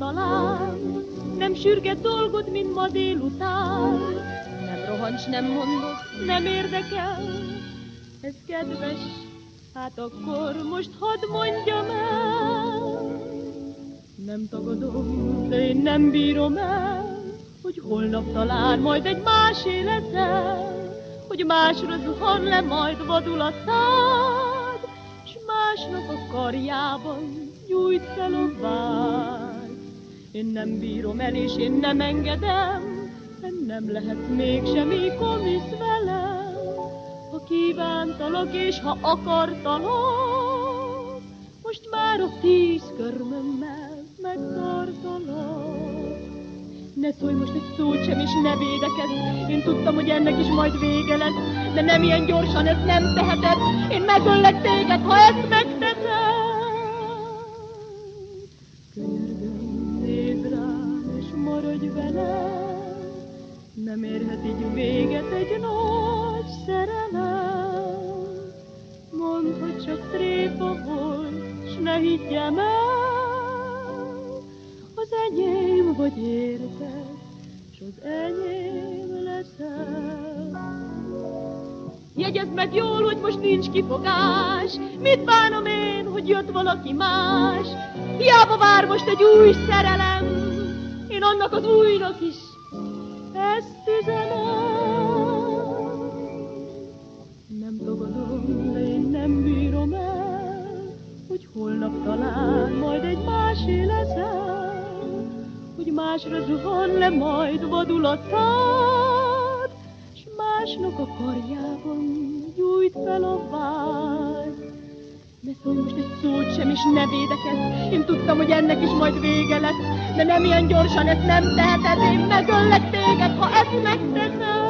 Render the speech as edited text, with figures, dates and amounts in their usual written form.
talán, nem sürget dolgod, mint ma délután. Nem rohancs, nem mondod, nem érdekel, ez kedves, hát akkor most hadd mondjam el. Nem tagadom, de én nem bírom el, hogy holnap talán majd egy más életel, hogy másra zuhan le majd vadul a szád, s másnak a karjában gyújt fel a vágy. Én nem bírom el, és én nem engedem, nem lehet mégsem így komisz velem. Ha kívántalak, és ha akartalak, most már a 10 körmömmel megtartalak. Ne szólj most egy szót sem, és ne védekezz, én tudtam, hogy ennek is majd vége lesz, de nem ilyen gyorsan, ezt nem teheted, én megöllek téged, ha ezt megteted. Könyörgöm, nézd rám, és maradj velem, nem érhet így véget egy nagy szerelem. Mondd, hogy csak tréfa volt, s ne higgyem el, az enyém vagy érted, s az enyém leszel. Jegyezd meg jól, hogy most nincs kifogás, mit bánom én, hogy jött valaki más. Hiába vár most egy új szerelem, én annak az újnak is ezt üzenem. Nem tagadom, de én nem bírom el, hogy holnap talán majd egy másé leszel, hogy másra zuhan le majd vadul a szád, s másnak a karjában gyújt fel a vágy. Ne szólj most egy szót sem, és ne védekezz, én tudtam, hogy ennek is majd vége lesz, de nem ilyen gyorsan, ezt nem teheted, én megöllek téged, ha ezt megteszed.